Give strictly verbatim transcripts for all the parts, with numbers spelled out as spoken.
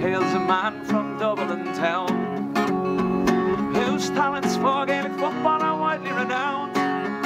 hails a man from Dublin town, whose talents for Gaelic football are widely renowned.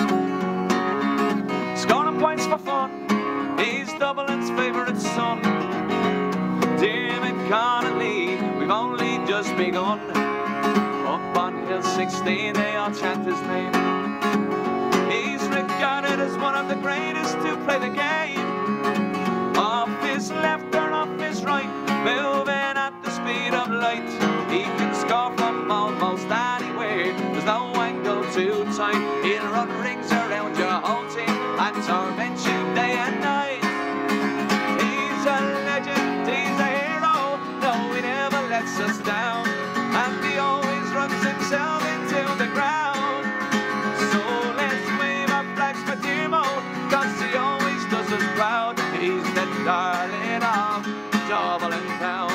Scoring points for fun, he's Dublin's favourite son. Diarmuid Connolly, we've only just begun. Up on Hill sixteen, they all chant his name. He's regarded as one of the greatest to play the game. Off his left or off his right, moving at the speed of light. He can score from almost anywhere, there's no angle too tight. He'll run rings around your whole team and torment you day and night. He's a legend, he's a hero, no, he never lets us down, and he always runs himself into the ground. So let's wave our flags for Diarmuid, cause he always does us proud. He's the darling of Dublin town.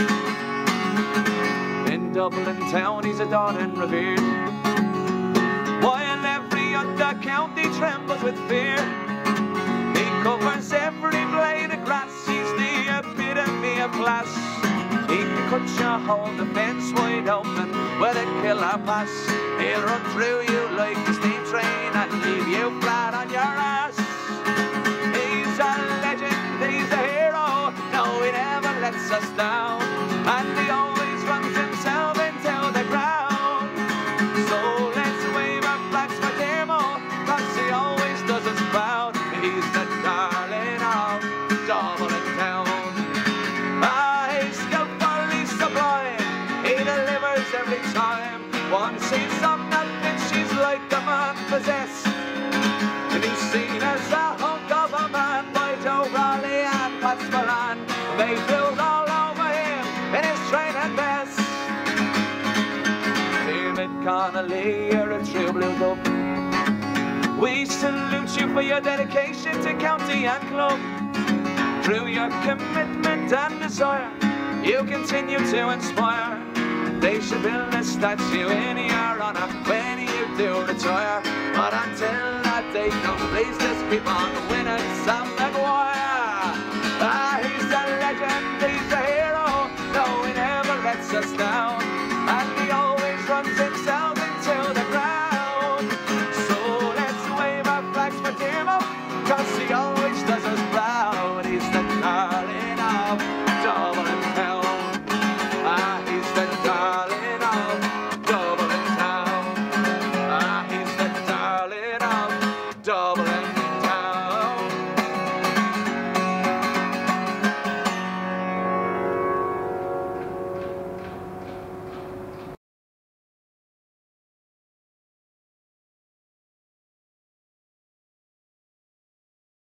In Dublin town he's adored and revered, while every other county trembles with fear. He covers every blade of grass, he's the epitome of class. He can cut your whole defence wide open with a killer pass. He'll run through you like a steam train and leave you flat on your ass. He's a legend, he's a hero, no, he never lets us down, and he always runs himself into the ground. So let's wave our flags for Diarmuid, cause he always does us proud. He's the darling of Dublin town. Ah, he's skillfully sublime, he delivers every time. Once he's on that pitch, he's like a man possessed, and he's seen as a hunk of a man by Joe Raleigh and Pat Spillane. They build all over him in his training best. Diarmuid Connolly, you're a true blue dub. We salute you for your dedication to county and club. Through your commitment and desire, you continue to inspire. They should build a statue in your honour when you do retire. But until that day comes, please just keep on winning Sam Maguire.